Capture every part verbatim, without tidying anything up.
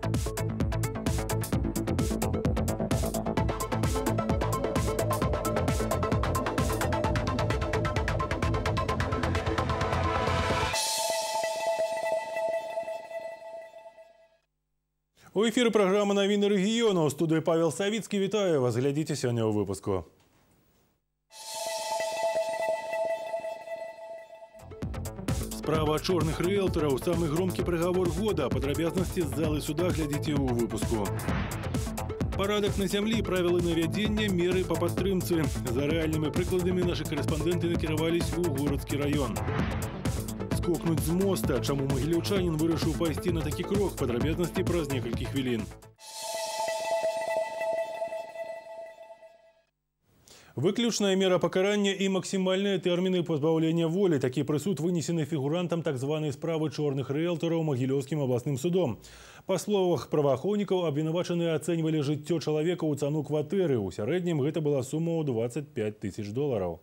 У эфірі праграма «Навіны рэгіёну». У студыі Павел Савіцкі. Вітаю вас. Глядзіце сёння ў выпуску. Справа чорных рыэлтараў. Самы громкі прыгавор года. Падрабязнасці з залы суда глядзіце ў выпуску. Парадак на зямлі, правілы навядзення, меры па падтрымцы. За рэальнымі прыкладамі нашы карэспандэнты накіраваліся ў горадскі раён. Скокнуць з моста. Чаму магілёўчанін вырашыў пайсці на такі крок? Падрабязнасці праз некалькі хвілін. Выключная мера пакарання і максімальныя тэрміны пазбаўлення волі. Такі прысуд вынесены фігурантам так званай справы чорных рыэлтараў Магілёўскім абласным судом. Па словах праваахоўнікаў, абвінавачаныя ацэньвалі жыццё чалавека ў цану кватэры. У сярэднім гэта была сума ў дваццаць пяць тысяч долараў.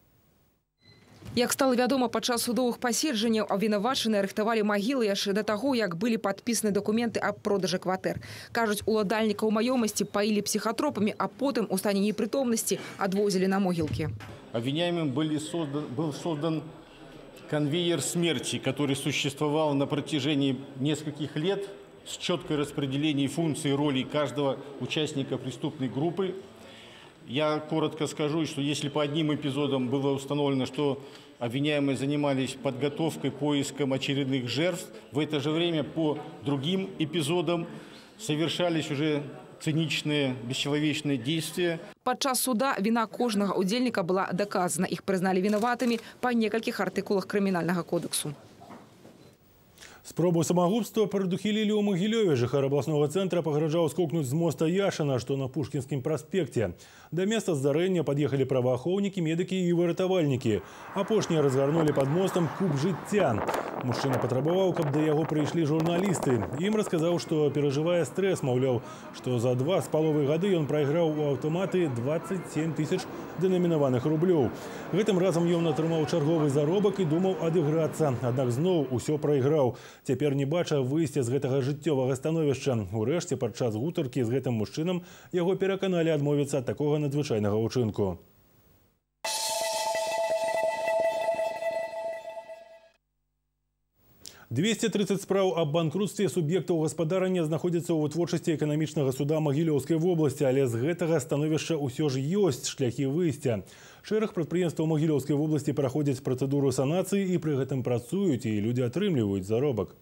Як стала вядома, падчас судовых паседжанняў абвінавачаныя рыхтавалі магілы яшчэ да таго, як былі падпісаны дакументы аб продажы кватэр. Кажуць, уладальнікаў маёмасці паілі псіхатропамі, а потым у стане непрытомнасці адвозілі на могілкі. Обвиняемым были создан, был создан конвейер смерти, который существовал на протяжении нескольких лет с четкой распределением функций и ролей каждого участника преступной группы. Я коротко скажу, что если по одним эпизодам было установлено, что обвиняемые занимались подготовкой, поиском очередных жертв, в это же время по другим эпизодам совершались уже циничные, бесчеловечные действия. Падчас суда вина кожнага удзельніка была доказана. Іх прызналі вінаватымі па некалькіх артыкулах крымінальнага кодексу. Спробу самагубства прадухілілі ў Магілёве. Жыхар абласнога цэнтра пагражаў скокнуць з моста Яшына, што на Пушкінскім праспекце. Да места здарэння пад'ехалі праваахоўнікі, медыкі і выратавальнікі. Апошнія разгарнулі пад мостам куб жыцця. Мужчына патрабаваў, каб да яго прыйшлі журналісты. Ім расказаў, што перажывае стрэс, маўляў, што за два з паловай гады ён прайграў у аўтаматы дваццаць сем тысяч дэнамінаваных рублёў. Гэтым разам ён атрымаў чарговы заробак і думаў адыграцца. Аднак зноў усё прайграў. Цяпер не бача выйсця з гэтага жыццёвага становішча. Урэшце, падчас гутаркі з гэтым мужчынам яго пераканалі адмовіцца ад такога надзвычайнага ўчынку. двесце трыццаць спраў аб банкрутстве суб'ектаў гаспадарання знаходзяцца ў вытворчасці эканамічнага суда Магілёўскай вобласці, але з гэтага становішча ўсё ж ёсць шляхі выйсця. Шэраг прадпрыемстваў Магілёўскай вобласці праходзяць працэдуру санацыі і пры гэтым працуюць, і людзі атрымліваюць заробак.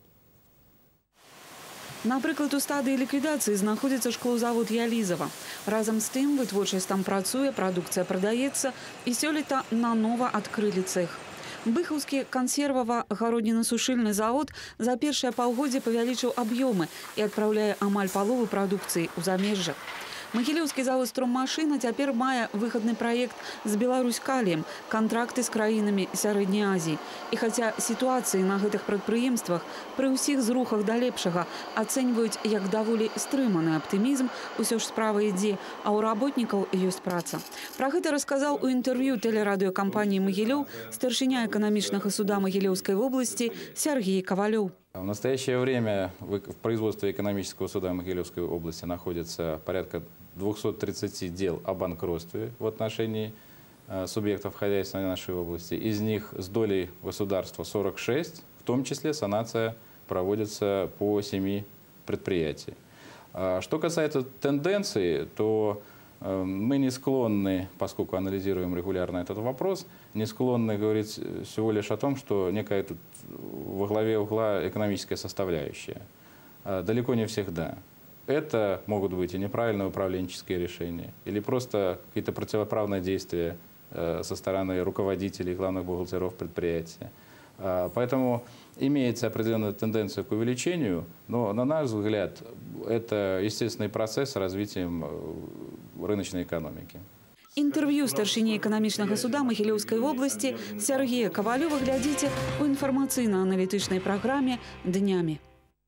Напрыклад, у стадыі ліквідацыі знаходзіцца шклозавод Ялізава. Разам з тым вытворчасць там працуе, прадукцыя прадаецца, і сёлета нанова адкрылі цэх. Быхаўскі кансервава-гародніна-сушыльны завод за першае паўгоддзе павялічыў аб'ёмы і адпраўляе амаль палову прадукцыі ў замежжа. Магілёўскі завод «Строммашына» цяпер мае выхадны праект з Беларусь-Каліем, кантракты з краінамі Сярэдняй Азіі. І хаця сітуацыі на гэтых прадпрыемствах пры ўсіх зрухах да лепшага ацэньваюць як даволі стрыманы аптымізм, усё ж справа ідзе, а ў работнікаў ёсць праца. Пра гэта расказаў у інтэрв'ю тэлерадыёкампаніі «Магілёў» старшыня эканамічнага суда Магілёўскай вобласці Сергей Ковалёў. В настоящее время в производстве экономического суда Могилевской области находится порядка двухсот тридцати дел о банкротстве в отношении э, субъектов хозяйства нашей области. Из них с долей государства сорок шесть, в том числе санация проводится по семи предприятиям. А что касается тенденции, то э, мы не склонны, поскольку анализируем регулярно этот вопрос, не склонны говорить всего лишь о том, что некая тут во главе угла экономическая составляющая. Далеко не всегда. Это могут быть и неправильные управленческие решения, или просто какие-то противоправные действия со стороны руководителей, главных бухгалтеров предприятия. Поэтому имеется определенная тенденция к увеличению, но, на наш взгляд, это естественный процесс с развитием рыночной экономики. Інтэрв'ю старшыні эканамічнага суда Магілёўскай вобласці Сергея Ковалёва глядзіце ў інфармацыйна-аналітычнай праграме «Днямі».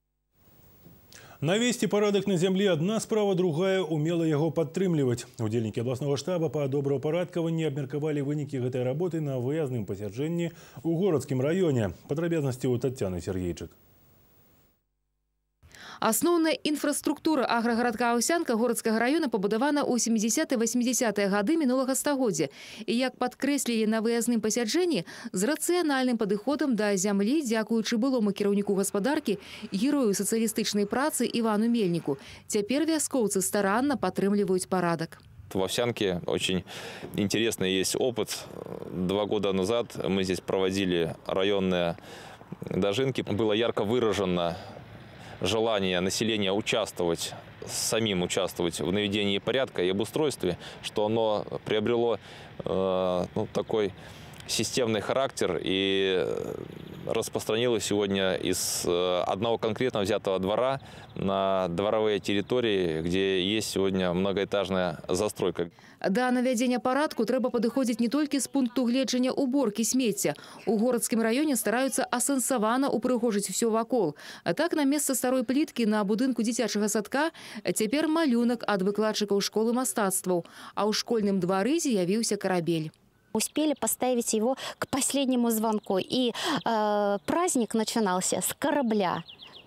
Навесці парадак на зямлі адна справа, другая умела яго падтрымліваць. Удзельнікі абласнога штаба па добраўпарадкаванні абмеркавалі вынікі гэтай работы на выязным пасяджэнні ў горадскім раёне. Падрабязнасці ў Таццяны Сергейчык. Асноўная інфраструктура аграгарадка Аўсянка городскага района пабудавана ў сямідзесятыя-васьмідзесятыя гады мінулага стагоддзя. І як падкрэслілі на выязным пасяджэнні, з рацыянальным падыходам да зямлі, дзякуючы былому кіраўніку гаспадаркі, герою сацыялістычнай працы Івану Мельніку, цяпер вяскоўцы старанна падтрымліваюць парадак. В Овсянке очень интересный есть опыт. Два года назад мы здесь проводили районные дожинки. Было ярко выражено желание населения участвовать, самим участвовать в наведении порядка и обустройстве, что оно приобрело э, ну, такой системный характер и распространилось сегодня из одного конкретно взятого двора на дворовые территории, где есть сегодня многоэтажная застройка. Да навядзення парадку трэба падыходзіць не толькі з пункту гледжання уборкі смецця. У горадскім раёне стараюцца асэнсавана упрыгожыць усё вакол. А так на месца старой пліткі на будынку дзіцячага садка цяпер малюнак ад выкладчыкаў школы мастацтваў, а ў школьным двары з'явіўся карабель. Успели поставить его к последнему звонку. И э, праздник начинался с корабля.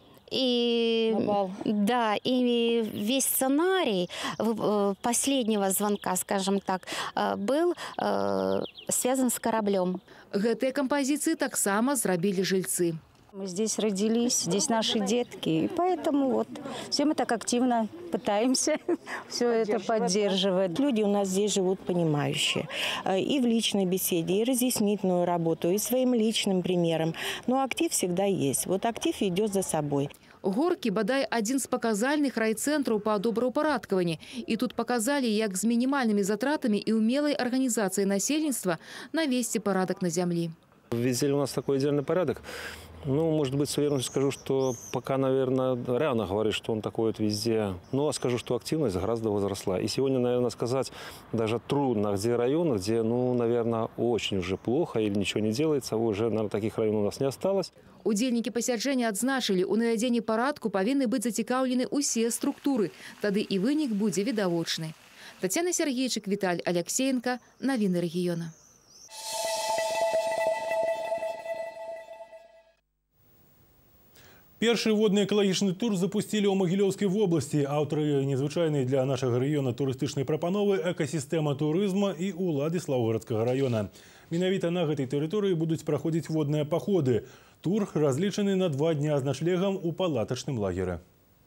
И, да, и весь сценарий последнего звонка, скажем так, был э, связан с кораблем. Гэтыя кампазіцыі таксама зрабілі жыльцы. Мы здесь родились, здесь наши детки, и поэтому вот все мы так активно пытаемся все это поддерживать. Люди у нас здесь живут понимающие. И в личной беседе, и разъяснительную работу, и своим личным примером. Но актив всегда есть. Вот актив идет за собой. Горкі бадай адзін з паказальных райцэнтраў па добраўпарадкаванні. І тут паказалі, як з мінімальнымі затратамі і ўмелай арганізацыяй насельніцтва навесці парадак на зямлі. Везде у нас такой идеальный порядок. Ну, может быть, с уверенностью скажу, что пока, наверное, рано говорить, что он такой вот везде. Но скажу, что активность гораздо возросла. И сегодня, наверное, сказать даже трудно, где районы, где, ну, наверное, очень уже плохо или ничего не делается. Уже, наверное, таких районов у нас не осталось. Удзельнікі пасяджэння адзначылі, у навядзенні парадку павінны быць зацікаўлены ўсе структуры. Тады і вынік будзе відавочны. Тацяна Сергейчык, Віталь Алексеенко. Навіны рэгіёна. Першы водны экалагічны тур запусцілі ў Магілёўскай вобласці. Аўтары незвычайнай для нашага рэгіёна турыстычнай прапановы экасістэма турызма і ўлады Слаўгородскага района. Менавіта на гэтай тэрыторыі будуць праходзіць водныя паходы. Тур разлічаны на два дня з начлегам у палатачным лагеры.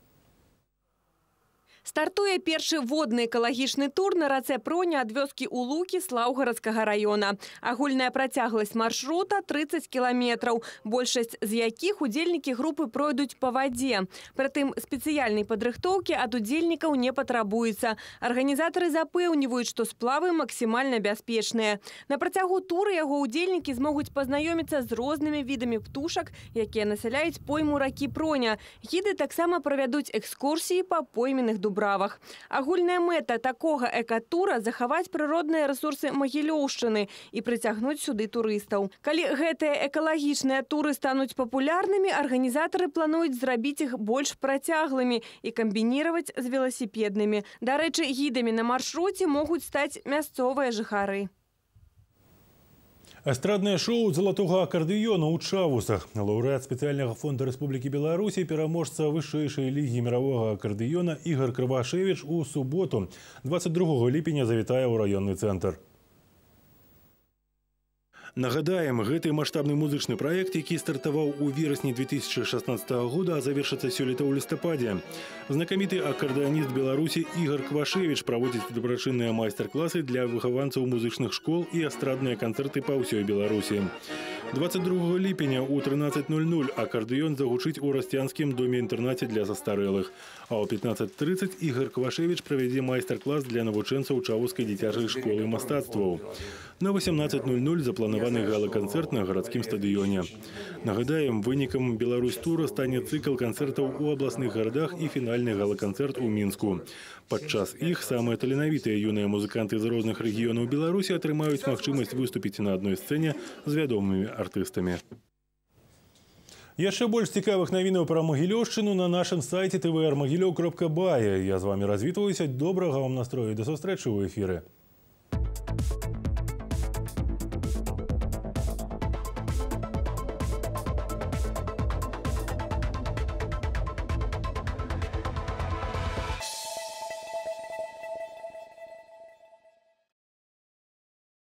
Стартуе першы водны экалагічны тур на рацэ Проня ад вёскі Улукі Слаўгородскага района. Агульная працягласць маршрута трыццаць кіламетраў, большасць з якіх удзельнікі групы пройдуць па вадзе. Прытым спецыяльнай падрыхтоўкі ад удзельнікаў не патрабуецца. Арганізатары запэўніваюць, што сплавы максімальна бяспечныя. На працягу тура яго удзельнікі змогуць пазнаёміцца з рознымі відамі птушак, якія насяляюць пойму ракі Проня. Гіды таксама правядуць экскурсіі па пойменных дубравах. Агульная мэта такога экатура – захаваць прыродныя рэсурсы Магілёўшчыны і прыцягнуць сюды турыстаў. Калі гэтыя экалагічныя туры стануць папулярнымі, арганізатары плануюць зрабіць іх больш працяглымі і камбініраваць з веласіпеднымі. Дарэчы, гідамі на маршруце могуць стаць мясцовыя жыхары. Эстраднае шоу «Золотого аккордеона» ў Чавусах. Лаўрэат спецыяльнага фонда Рэспублікі Беларусь, пераможца вышэйшай лігі мирового аккордеона Ігор Крывашевіч у суботу, двадцать другого ліпеня, завітае ў раённы цэнтр. Нагадаем, гэты маштабны музычны праект, які стартаваў у верасні две тысячи шестнадцатого года, а завершыцца сёлета ў лістападзе. Знакаміты аккордеоніст Беларусі Ігор Квашевіч праводзіць дабрачынныя майстар-класы для выхаванцаў музычных школ і эстрадныя канцэрты па ўсёй Беларусі. двадцать другого ліпеня у тринадцать ноль ноль аккордеон загучыць у Расцянскім доме-інтэрнаце для застарэлых. А ў пятнадцать тридцать Ігор Квашевіч правядзе майстар-клас для навучэнцаў Чавускай дзіцячай школы мастацтваў. На восемнадцать ноль ноль запланаваны гала-канцэрт на гарадскім стадыёне. Нагадаем, вынікам Беларусь-тура стане цыкл канцэртаў у абласных гарадах і фінальны гала-канцэрт у Мінску. Падчас іх самыя таленавітыя юныя музыканты з розных рэгіёнаў Беларусі атрымаюць магчымасць выступіць на адной сцэне з вядомымі артыстамі. Яшчэ больш цікавых навінаў пра Магілёўшчыну на нашым сайце тэ вэ эр магілёў кропка бай. Я з вами развітваюся. Добрага вам настрою. До сустрэчы ў эфіры.